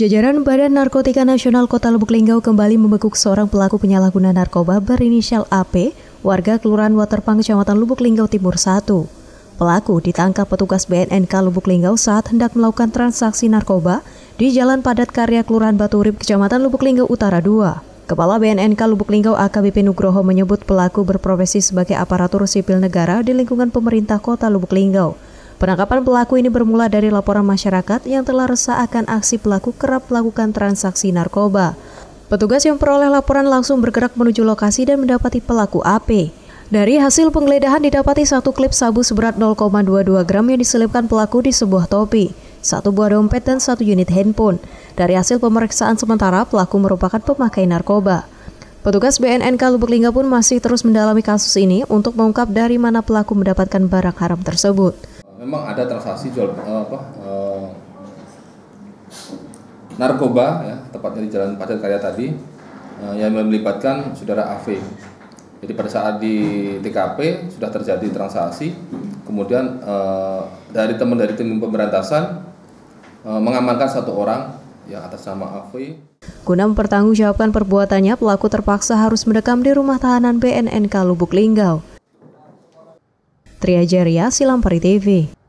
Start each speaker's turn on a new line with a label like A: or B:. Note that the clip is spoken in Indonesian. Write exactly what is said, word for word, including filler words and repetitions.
A: Jajaran Badan Narkotika Nasional Kota Lubuk Linggau kembali membekuk seorang pelaku penyalahguna narkoba berinisial A P, warga Kelurahan Waterpang, Kecamatan Lubuk Linggau Timur satu. Pelaku ditangkap petugas B N N K Lubuk Linggau saat hendak melakukan transaksi narkoba di Jalan Padat Karya Kelurahan Batu Urip, Kecamatan Lubuk Linggau Utara dua. Kepala B N N K Lubuk Linggau A K B P Nugroho menyebut pelaku berprofesi sebagai aparatur sipil negara di lingkungan pemerintah Kota Lubuk Linggau. Penangkapan pelaku ini bermula dari laporan masyarakat yang telah resah akan aksi pelaku kerap melakukan transaksi narkoba. Petugas yang peroleh laporan langsung bergerak menuju lokasi dan mendapati pelaku A P. Dari hasil penggeledahan didapati satu klip sabu seberat nol koma dua dua gram yang diselipkan pelaku di sebuah topi, satu buah dompet dan satu unit handphone. Dari hasil pemeriksaan sementara, pelaku merupakan pemakai narkoba. Petugas B N N K Lubuk Linggau pun masih terus mendalami kasus ini untuk mengungkap dari mana pelaku mendapatkan barang haram tersebut.
B: Memang ada transaksi jual uh, apa uh, narkoba, ya, tepatnya di Jalan Padat Karya tadi, uh, yang melibatkan saudara A V. Jadi pada saat di T K P sudah terjadi transaksi, kemudian uh, dari teman dari tim pemberantasan uh, mengamankan satu orang yang atas nama A V.
A: Guna mempertanggungjawabkan perbuatannya, pelaku terpaksa harus mendekam di rumah tahanan B N N K Lubuk Linggau. Triajaria, Silampari T V.